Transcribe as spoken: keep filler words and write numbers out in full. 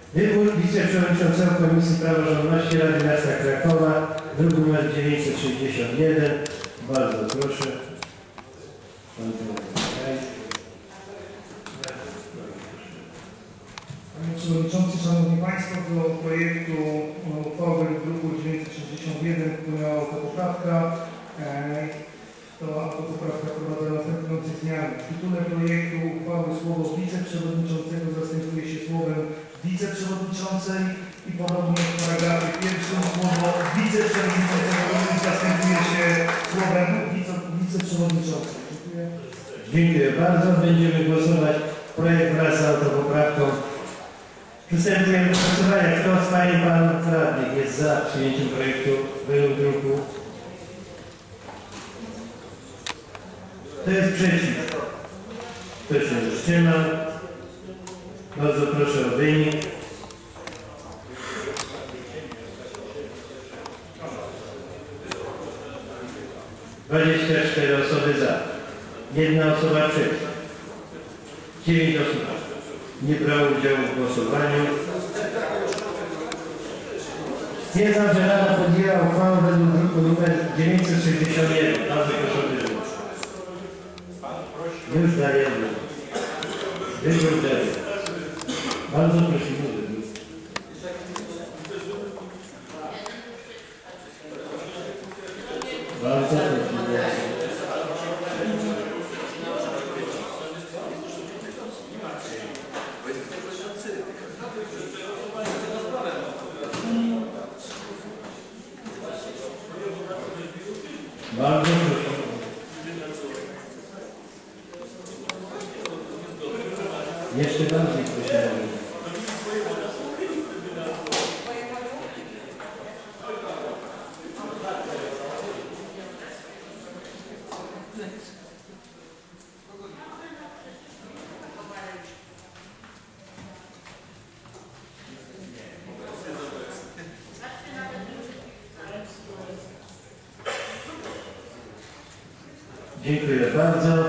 Wybór wiceprzewodniczącego Komisji Praworządności Rady Miasta Krakowa, druk nr dziewięćset sześćdziesiąt jeden. Bardzo proszę. Panie Przewodniczący, Szanowni Państwo, do projektu uchwały w druku dziewięćset sześćdziesiąt jeden wpłynęła autopoprawka. To autopoprawka wprowadza następujące zmiany. W tytule projektu uchwały słowo wiceprzewodniczącego zastępuje się słowem wiceprzewodniczącej i podobnie w paragrafie pierwszym słowo wiceprzewodniczącego zastępuje się słowem wice, wiceprzewodniczącej. Dziękuję. Dziękuję bardzo. Będziemy głosować projekt wraz z autopoprawką. Przystępujemy do głosowania. Kto z Pani i Panów Radnych jest za przyjęciem projektu w druku? Kto jest przeciw? Kto się wstrzymał? Bardzo proszę o wynik. dwadzieścia cztery osoby za. Jedna osoba przeciw. dziewięć osób nie brało udziału w głosowaniu. Stwierdzam, że Rada podjęła uchwałę według druku nr dziewięćset sześćdziesiąt jeden. Bardzo proszę o wynik. Już dajemy. Wybór daje. Bardzo prosimy. Bardzo prosimy. Bardzo proszę. Jeszcze bardziej prosimy. Dziękuję bardzo.